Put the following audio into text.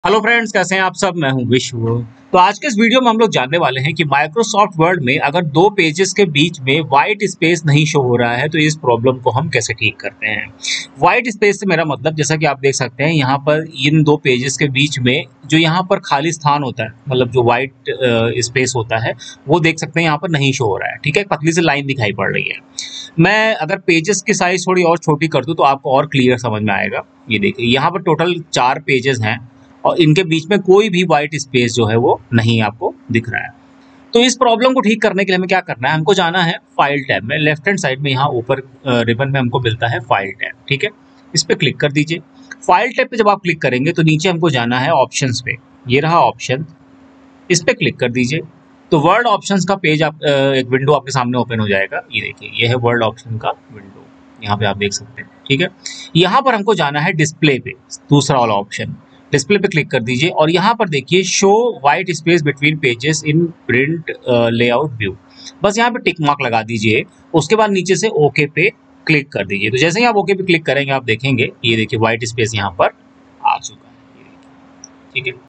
Hello friends, कैसे हैं आप सब। मैं हूं विश्व। तो आज के इस वीडियो में हम लोग जानने वाले हैं कि माइक्रोसॉफ्ट वर्ड में अगर दो पेजेस के बीच में वाइट स्पेस नहीं शो हो रहा है तो इस प्रॉब्लम को हम कैसे ठीक करते हैं। वाइट स्पेस से मेरा मतलब, जैसा कि आप देख सकते हैं यहाँ पर इन दो पेजेस के बीच में जो यहाँ पर खाली स्थान होता है, मतलब जो वाइट स्पेस होता है, वो देख सकते हैं यहाँ पर नहीं शो हो रहा है। ठीक है, पतली सी लाइन दिखाई पड़ रही है। मैं अगर पेजेस की साइज थोड़ी और छोटी कर दूं तो आपको और क्लियर समझ में आएगा। ये देखिए, यहाँ पर टोटल 4 पेजेस हैं और इनके बीच में कोई भी वाइट स्पेस जो है वो नहीं आपको दिख रहा है। तो इस प्रॉब्लम को ठीक करने के लिए हमें क्या करना है, हमको जाना है फाइल टैब में। लेफ्ट हैंड साइड में यहाँ ऊपर रिबन में हमको मिलता है फाइल टैब। ठीक है, इस पर क्लिक कर दीजिए। फाइल टैब पे जब आप क्लिक करेंगे तो नीचे हमको जाना है ऑप्शंस पे। ये रहा ऑप्शन, इस पे क्लिक कर दीजिए। तो वर्ड ऑप्शंस का पेज आप एक विंडो आपके सामने ओपन हो जाएगा। ये देखिए, ये है वर्ड ऑप्शन का विंडो, यहाँ पे आप देख सकते हैं। ठीक है, यहाँ पर हमको जाना है डिस्प्ले पे, दूसरा वाला ऑप्शन। डिस्प्ले पे क्लिक कर दीजिए और यहाँ पर देखिए show white space between pages in print layout view. बस यहाँ पे टिक मार्क लगा दीजिए। उसके बाद नीचे से ओके पे क्लिक कर दीजिए। तो जैसे ही आप ओके पे क्लिक करेंगे आप देखेंगे, ये देखिए वाइट स्पेस यहाँ पर आ चुका है। ठीक है।